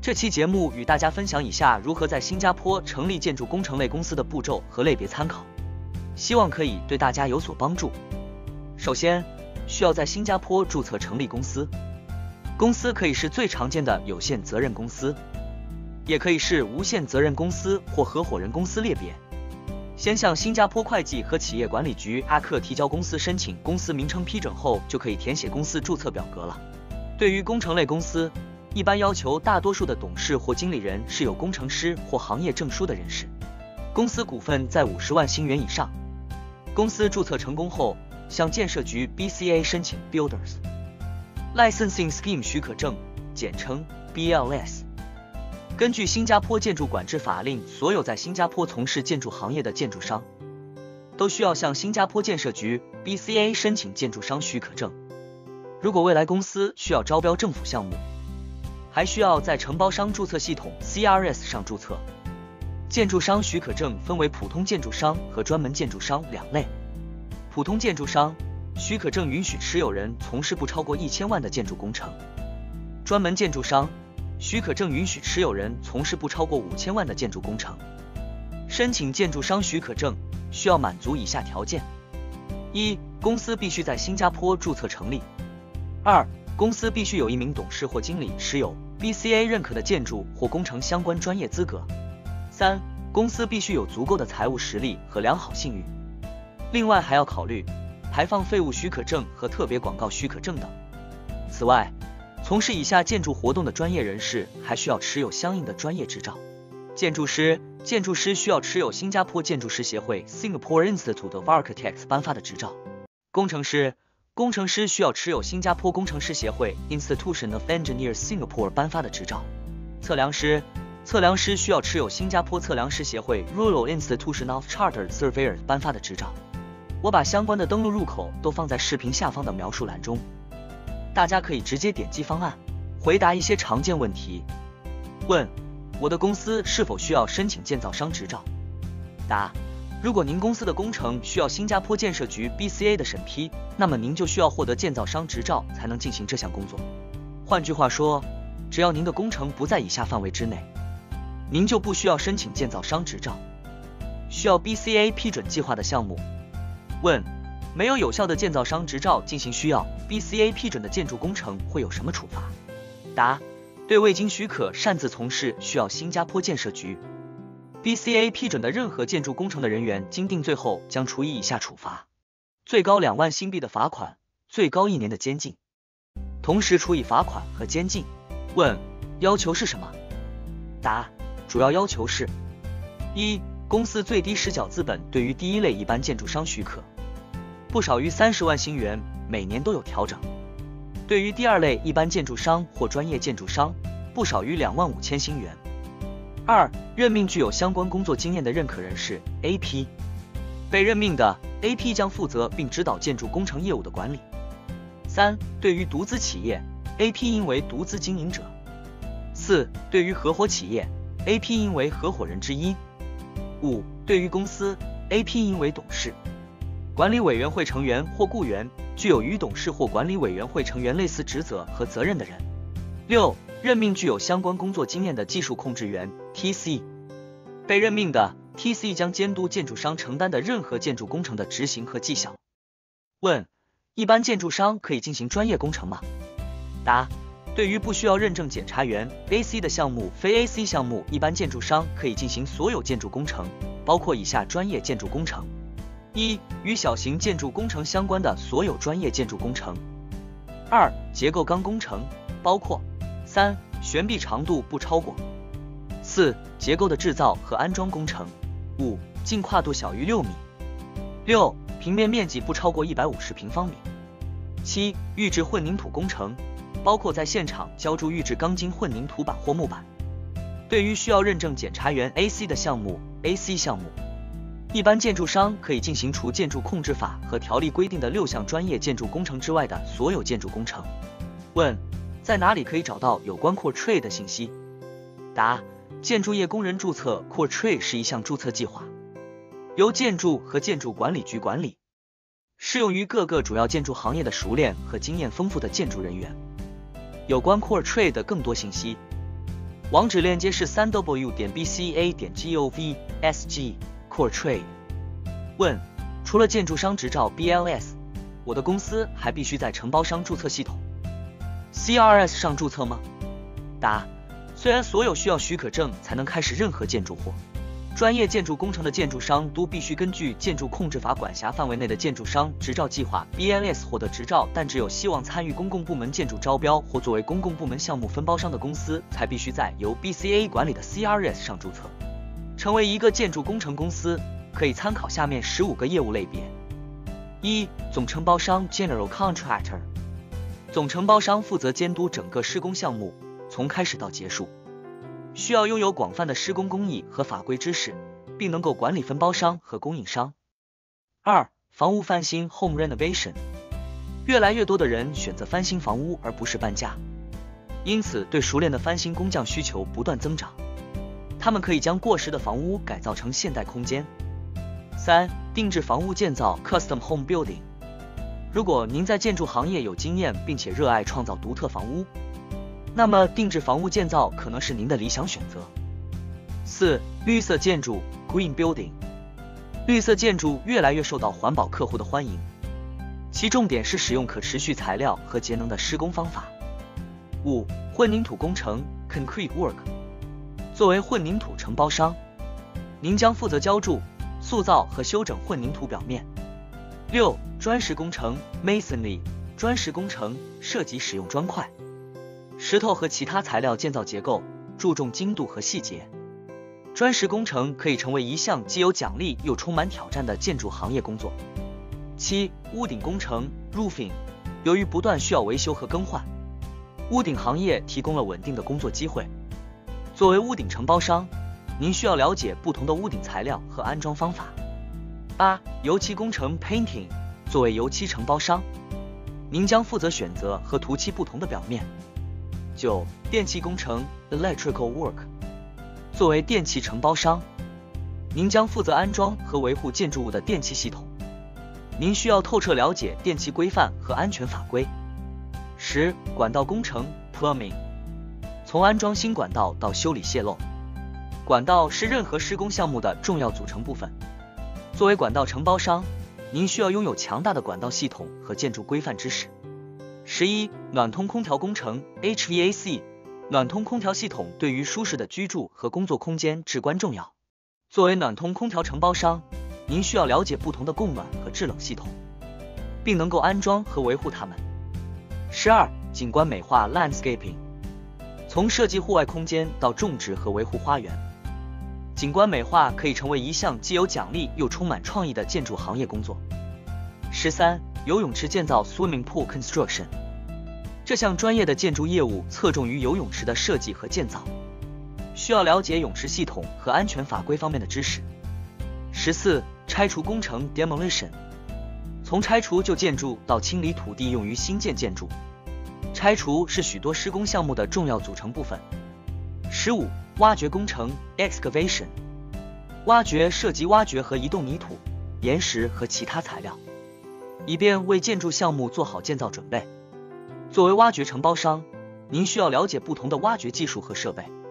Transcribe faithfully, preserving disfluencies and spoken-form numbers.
这期节目与大家分享以下如何在新加坡成立建筑工程类公司的步骤和类别参考，希望可以对大家有所帮助。首先，需要在新加坡注册成立公司。公司可以是最常见的有限责任公司，也可以是无限责任公司或合伙人公司类别。先向新加坡会计和企业管理局 A C 提交公司申请公司名称批准后，就可以填写公司注册表格了。对于工程类公司，一般要求大多数的董事或经理人是有工程师或行业证书的人士，公司股份在五十万新元以上。公司注册成功后，向建设局 B C A 申请 Builders Licensing Scheme 许可证，简称 B L S。根据新加坡建筑管制法令，所有在新加坡从事建筑行业的建筑商都需要向新加坡建设局 B C A 申请建筑商许可证。如果未来公司需要招标政府项目，还需要在承包商注册系统 C R S 上注册。建筑商许可证分为普通建筑商和专门建筑商两类。普通建筑商许可证允许持有人从事不超过一千万的建筑工程。专门建筑商许可证允许持有人从事不超过五千万的建筑工程。申请建筑商许可证需要满足以下条件：一、公司必须在新加坡注册成立；二、公司必须有一名董事或经理持有 B C A 认可的建筑或工程相关专业资格；三、公司必须有足够的财务实力和良好信誉。另外还要考虑排放废物许可证和特别广告许可证等。此外，从事以下建筑活动的专业人士还需要持有相应的专业执照。建筑师，建筑师需要持有新加坡建筑师协会 Singapore Institute of Architects 颁发的执照。工程师，工程师需要持有新加坡工程师协会 Institution of Engineers Singapore 颁发的执照。测量师，测量师需要持有新加坡测量师协会 Royal Institution of Chartered Surveyors 颁发的执照。我把相关的登录入口都放在视频下方的描述栏中，大家可以直接点击方案，回答一些常见问题。问：我的公司是否需要申请建造商执照？答：如果您公司的工程需要新加坡建设局 B C A 的审批，那么您就需要获得建造商执照才能进行这项工作。换句话说，只要您的工程不在以下范围之内，您就不需要申请建造商执照。需要 B C A 批准计划的项目。问：没有有效的建造商执照进行需要 B C A 批准的建筑工程会有什么处罚？答：对未经许可擅自从事需要新加坡建设局 B C A 批准的任何建筑工程的人员，经定罪后将处以以下处罚：最高两万新币的罚款，最高一年的监禁，同时处以罚款和监禁。问：要求是什么？答：主要要求是：一、公司最低实缴资本对于第一类一般建筑商许可不少于三十万新元，每年都有调整；对于第二类一般建筑商或专业建筑商，不少于两万五千新元。二、任命具有相关工作经验的认可人士 A P， 被任命的 A P 将负责并指导建筑工程业务的管理。三、对于独资企业 A P 应为独资经营者。四、对于合伙企业 A P 应为合伙人之一。五、对于公司 A P 应为董事、管理委员会成员或雇员，具有与董事或管理委员会成员类似职责和责任的人。六、任命具有相关工作经验的技术控制员 T C， 被任命的 T C 将监督建筑商承担的任何建筑工程的执行和绩效。问：一般建筑商可以进行专业工程吗？答：对于不需要认证检查员 A C 的项目，非 A C 项目，一般建筑商可以进行所有建筑工程，包括以下专业建筑工程：一、与小型建筑工程相关的所有专业建筑工程；二、结构钢工程，包括三、悬臂长度不超过；四、结构的制造和安装工程；五、净跨度小于六米；六、平面面积不超过一百五十平方米；七、预制混凝土工程，包括在现场浇筑预制钢筋混凝土板或木板。对于需要认证检查员 A C 的项目 A C 项目，一般建筑商可以进行除建筑控制法和条例规定的六项专业建筑工程之外的所有建筑工程。问：在哪里可以找到有关 Core Trade 的信息？答：建筑业工人注册 Core Trade 是一项注册计划，由建筑和建筑管理局管理，适用于各个主要建筑行业的熟练和经验丰富的建筑人员。有关 Core Trade 的更多信息， 网址链接是 三 w 点 b c a 点 gov s g core trade。问：除了建筑商执照 B L S， 我的公司还必须在承包商注册系统 C R S 上注册吗？答：虽然所有需要许可证才能开始任何建筑或专业建筑工程的建筑商都必须根据建筑控制法管辖范围内的建筑商执照计划 B L S 获得执照，但只有希望参与公共部门建筑招标或作为公共部门项目分包商的公司，才必须在由 B C A 管理的 C R S 上注册。成为一个建筑工程公司，可以参考下面十五个业务类别。一、总承包商 General Contractor， 总承包商负责监督整个施工项目，从开始到结束。需要拥有广泛的施工工艺和法规知识，并能够管理分包商和供应商。二、房屋翻新 Home Renovation， 越来越多的人选择翻新房屋而不是搬家，因此对熟练的翻新工匠需求不断增长。他们可以将过时的房屋改造成现代空间。三、定制房屋建造 Custom Home Building， 如果您在建筑行业有经验并且热爱创造独特房屋，那么定制房屋建造可能是您的理想选择。四、绿色建筑 Green Building， 绿色建筑越来越受到环保客户的欢迎，其重点是使用可持续材料和节能的施工方法。五、混凝土工程 Concrete Work， 作为混凝土承包商，您将负责浇筑、塑造和修整混凝土表面。六、砖石工程 Masonry， 砖石工程涉及使用砖块、石头和其他材料建造结构，注重精度和细节。砖石工程可以成为一项既有奖励又充满挑战的建筑行业工作。七、屋顶工程 Roofing， 由于不断需要维修和更换，屋顶行业提供了稳定的工作机会。作为屋顶承包商，您需要了解不同的屋顶材料和安装方法。八、油漆工程 Painting， 作为油漆承包商，您将负责选择和涂漆不同的表面。九、电气工程 Electrical Work， 作为电气承包商，您将负责安装和维护建筑物的电气系统，您需要透彻了解电气规范和安全法规。十、管道工程 Plumbing， 从安装新管道到修理泄漏，管道是任何施工项目的重要组成部分。作为管道承包商，您需要拥有强大的管道系统和建筑规范知识。十一、暖通空调工程 H V A C， 暖通空调系统对于舒适的居住和工作空间至关重要。作为暖通空调承包商，您需要了解不同的供暖和制冷系统，并能够安装和维护它们。十二、景观美化 Landscaping， 从设计户外空间到种植和维护花园，景观美化可以成为一项既有奖励又充满创意的建筑行业工作。十三、游泳池建造 Swimming Pool Construction， 这项专业的建筑业务侧重于游泳池的设计和建造，需要了解泳池系统和安全法规方面的知识。十四、拆除工程 Demolition， 从拆除旧建筑到清理土地用于新建建筑，拆除是许多施工项目的重要组成部分。十五、挖掘工程 Excavation， 挖掘涉及挖掘和移动泥土、岩石和其他材料，以便为建筑项目做好建造准备。作为挖掘承包商，您需要了解不同的挖掘技术和设备，